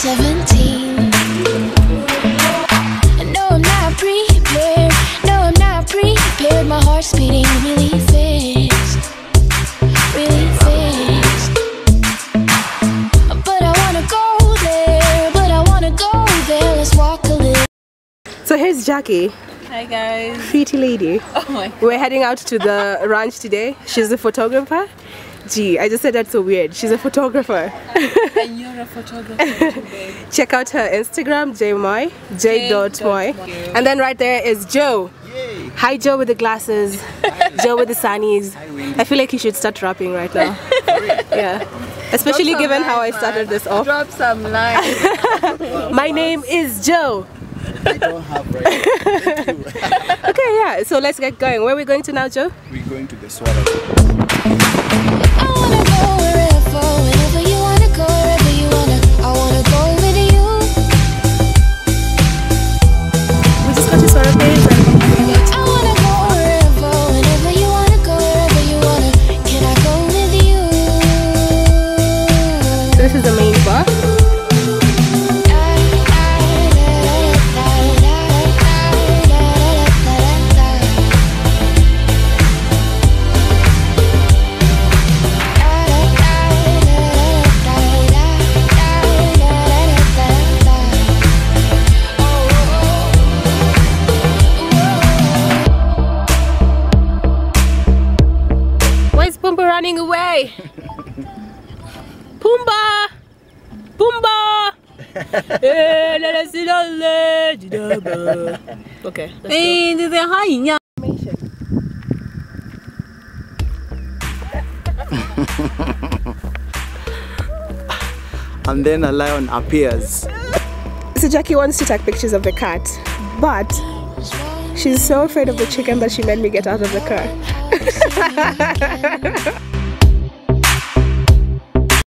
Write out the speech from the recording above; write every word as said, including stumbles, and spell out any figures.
seventeen. And no, I'm not prepared. No, I'm not prepared. My heart's beating really fast, really fast. But I wanna go there, but I wanna go there. Let's walk a little. So here's Jackie. Hi guys. Pretty lady. Oh my God. We're heading out to the ranch today. She's a photographer. Gee, I just said that so weird. She's a photographer. And you're a photographer today. Check out her Instagram, J Moy, J dot Moy. And then right there is Joe. Yay. Hi Joe with the glasses. Joe with the sunnies. I feel like you should start rapping right now. Yeah. Especially Drop given some how I lines, started man. this off. Drop some lines. My name is Joe. I don't have right. Thank you. Okay, yeah. So let's get going. Where are we going to now, Joe? We're going to the swallow. I wanna go wherever, whenever you wanna go, wherever you wanna. I wanna go with you. We just got to Swallow Caves and I wanna go wherever, whenever you wanna go, wherever you wanna. Can I go with you? so this is the main bar. Why is Pumbaa running away? Pumbaa! Pumbaa! Eh, let us see the legend. Okay, let's go. 哎，这这哈一样。 And then a lion appears. So Jackie wants to take pictures of the cat, but she's so afraid of the chicken that she made me get out of the car.